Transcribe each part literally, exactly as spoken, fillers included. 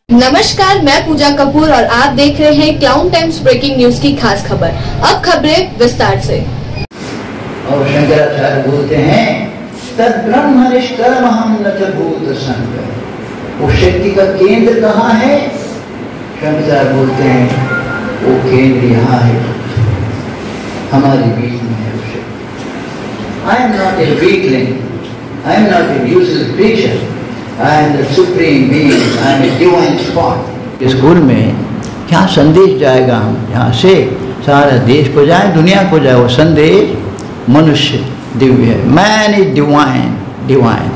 नमस्कार, मैं पूजा कपूर और आप देख रहे हैं क्लाउन टाइम्स ब्रेकिंग न्यूज की खास खबर। अब खबरें विस्तार से। और शंकराचार्य बोलते हैं तद ब्रह्म निष्कर्महं न च भूत संग। वो शक्ति का केंद्र कहाँ है? शंकराचार्य बोलते हैं वो केंद्र यहाँ है, हमारे बीच में है। वो शक्ति I am not a weakling, I am not a useless creature, I am the supreme being, I am a divine spot। School में क्या संदेश जाएगा? हम यहाँ से सारा देश को जाए, दुनिया को जाए, वो संदेश मनुष्य दिव्य है। Man is divine, divine.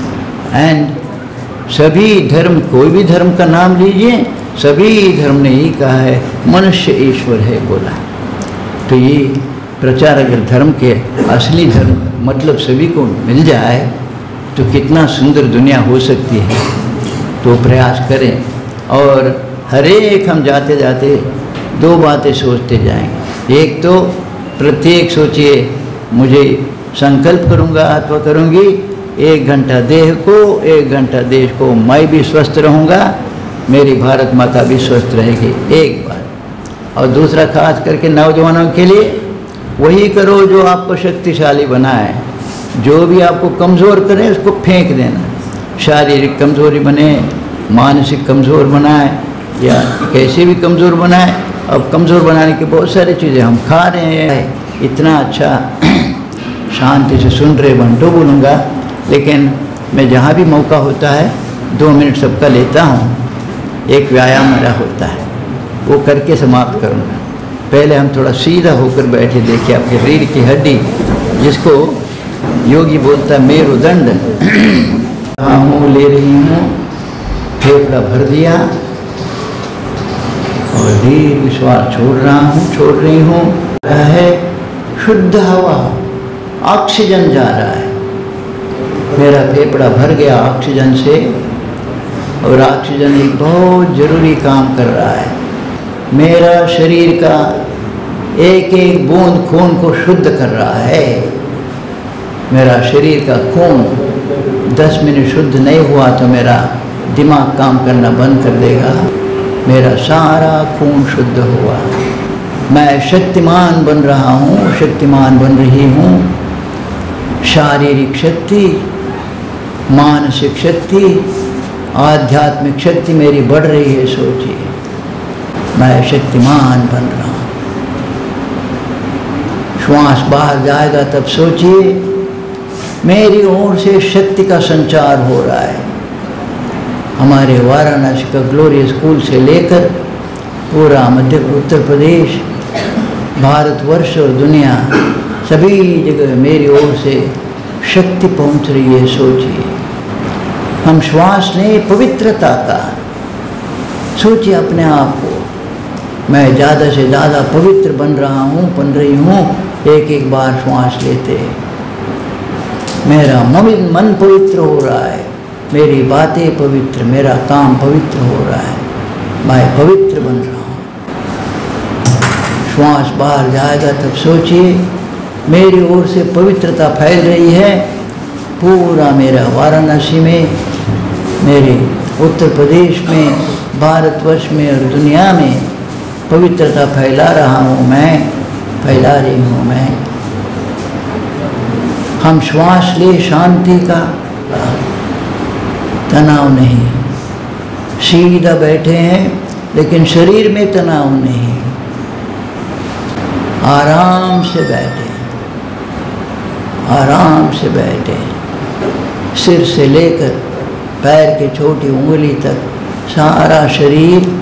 And सभी धर्म, कोई भी धर्म का नाम लीजिए, सभी धर्म ने यही कहा है मनुष्य ईश्वर है बोला। तो ये प्रचार अगर धर्म के असली धर्म मतलब सभी को मिल जाए तो कितना सुंदर दुनिया हो सकती है। तो प्रयास करें और हर एक हम जाते जाते दो बातें सोचते जाएंगे। एक तो प्रत्येक सोचिए मुझे संकल्प करूंगा अथवा करूंगी एक घंटा देह को, एक घंटा देश को, मैं भी स्वस्थ रहूंगा, मेरी भारत माता भी स्वस्थ रहेगी, एक बात। और दूसरा खास करके नौजवानों के लिए वही करो जो आपको शक्तिशाली बनाए। जो भी आपको कमज़ोर करे उसको फेंक देना। शारीरिक कमज़ोरी बने, मानसिक कमज़ोर बनाए या कैसे भी कमज़ोर बनाए। अब कमज़ोर बनाने की बहुत सारी चीज़ें हम खा रहे हैं। इतना अच्छा शांति से सुन रहे बंटो बोलूँगा, लेकिन मैं जहाँ भी मौका होता है दो मिनट सबका लेता हूँ। एक व्यायाम मेरा होता है, वो करके समाप्त करूँगा। पहले हम थोड़ा सीधा होकर बैठे, देखिए आपके रीढ़ की हड्डी जिसको योगी बोलता है मेरुदंड। हाँ हूँ, ले रही हूँ, फेफड़ा भर दिया और धीरे श्वास छोड़ रहा हूँ, छोड़ रही हूँ। रहा है शुद्ध हवा, ऑक्सीजन जा रहा है, मेरा फेफड़ा भर गया ऑक्सीजन से। और ऑक्सीजन एक बहुत जरूरी काम कर रहा है, मेरा शरीर का एक एक बूंद खून को शुद्ध कर रहा है। मेरा शरीर का खून दस मिनट शुद्ध नहीं हुआ तो मेरा दिमाग काम करना बंद कर देगा। मेरा सारा खून शुद्ध हुआ, मैं शक्तिमान बन रहा हूँ, शक्तिमान बन रही हूँ। शारीरिक शक्ति, मानसिक शक्ति, आध्यात्मिक शक्ति मेरी बढ़ रही है। सोचिए मैं शक्तिमान बन रहा हूँ। श्वास बाहर जाएगा तब सोचिए मेरी ओर से शक्ति का संचार हो रहा है। हमारे वाराणसी का ग्लोरी स्कूल से लेकर पूरा मध्य उत्तर प्रदेश, भारतवर्ष और दुनिया, सभी जगह मेरी ओर से शक्ति पहुंच रही है। सोचिए हम श्वास लें पवित्रता का, सोचिए अपने आप को मैं ज़्यादा से ज़्यादा पवित्र बन रहा हूँ, बन रही हूँ। एक एक बार श्वास लेते मेरा मन पवित्र हो रहा है, मेरी बातें पवित्र, मेरा काम पवित्र हो रहा है, मैं पवित्र बन रहा हूँ। श्वास बाहर जाएगा तब सोचिए मेरी ओर से पवित्रता फैल रही है। पूरा मेरा वाराणसी में, मेरे उत्तर प्रदेश में, भारतवर्ष में और दुनिया में पवित्रता फैला रहा हूँ मैं, फैला रही हूँ मैं। हम श्वास ले शांति का, तनाव नहीं, सीधा बैठे हैं लेकिन शरीर में तनाव नहीं, आराम से बैठे, आराम से बैठे। सिर से लेकर पैर के छोटी उंगली तक सारा शरीर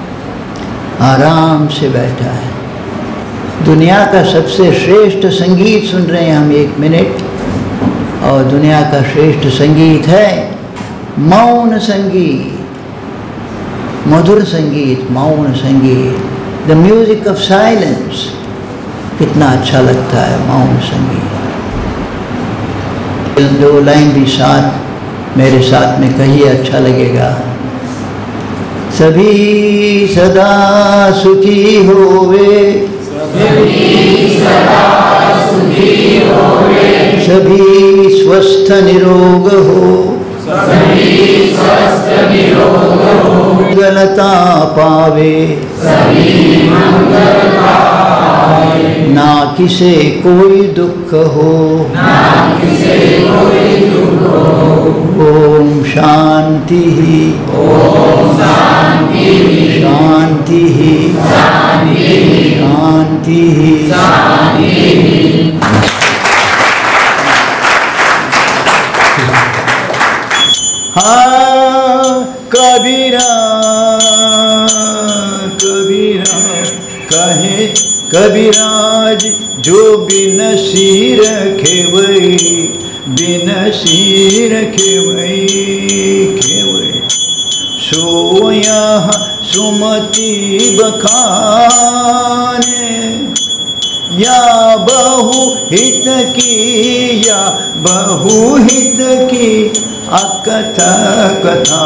आराम से बैठा है। दुनिया का सबसे श्रेष्ठ संगीत सुन रहे हैं हम एक मिनट, और दुनिया का श्रेष्ठ संगीत है मौन संगीत, मधुर संगीत, मौन संगीत, द म्यूजिक ऑफ साइलेंस। कितना अच्छा लगता है मौन संगीत। दो लाइन भी साथ मेरे साथ में कहिए, अच्छा लगेगा। सभी सदा सुखी होवे, सभी सदा सुखी होवे, सभी स्वस्थ निरोग हो, सभी स्वस्थ निरोग हो, मंगलता पावे सभी मंगलता पावे, ना किसे कोई दुख हो, ना किसे कोई दुख हो। ओम शांति ओम शांति शांति शांति शांति शांति। हाँ कबीरा कबीरा कहे कबीराज जो बिन सिर खेवई, बिन सिर खेवई खेवई, सो यहाँ सुमति बखाने, या बहु हित की या बहु हित की अकथा कथा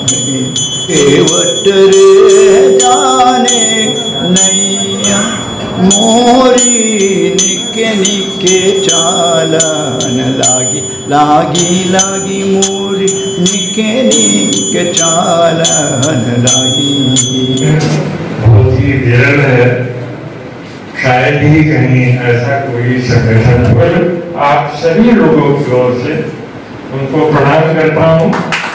केवट रे जाने नैया मोरी, निके निके चालन लागी लागी लागी मोरी, निके निके चालन लागी। बहुत ही विरल है, शायद ही कहीं ऐसा कोई संगठन, पर आप सभी लोगों की ओर से उनको प्रणाम करता हूँ।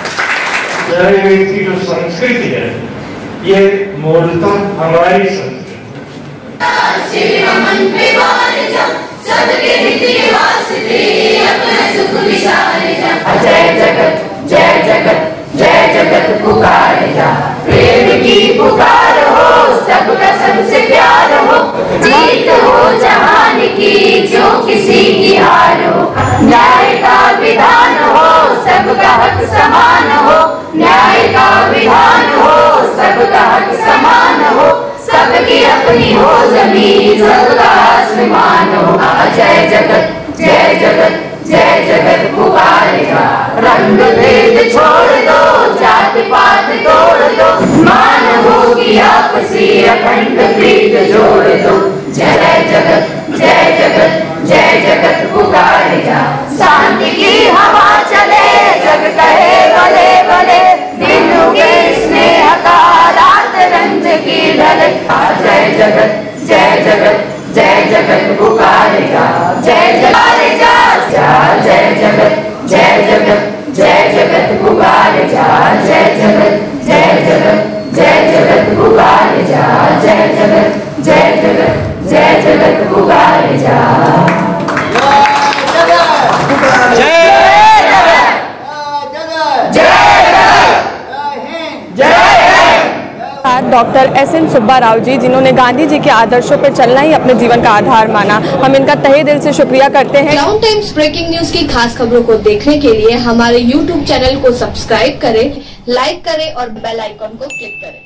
की जो संस्कृति है ये मूलतः हमारी संस्कृति। जय जगत जय जगत जय जगत पुकार जा, प्रेम की पुकार हो, सबका सबसे प्यार हो, जीत हो जहान की जो किसी की हार हो, न्याय का विधान हो, सबका हक समान हो, न्याय का विधान हो, सबका हक समान हो, सबकी अपनी हो जमीन, सबका आसमान हो। जय जगत जय जगत जय जगत पुकार जा, रंग भेद छोड़ दो, जात पात तोड़ दो, मान होगी आपसी अखंड प्रीत जोड़ दो। जय जगत जय जगत जय जगत पुकार जा, शांति की हवा चले, जग कहे भले भले, दिन उगे स्नेह का, रात रंज की ढले। जय जगत जय जगत जय जगत पुकार जा, जय जगत जा, जय जगत जय जगत जय जगत पुकार जा, जय जगत जय जगत जय जगत पुकार जा, जय जगत जय जगत जय जगत पुकार जा। Doctor S N Subba Rao ji, जिन्होंने गांधी जी के आदर्शों पर चलना ही अपने जीवन का आधार माना, हम इनका तहे दिल से शुक्रिया करते हैं। क्लाउन टाइम्स ब्रेकिंग न्यूज की खास खबरों को देखने के लिए हमारे यूट्यूब चैनल को सब्सक्राइब करें, लाइक करें और बेल आइकॉन को क्लिक करें।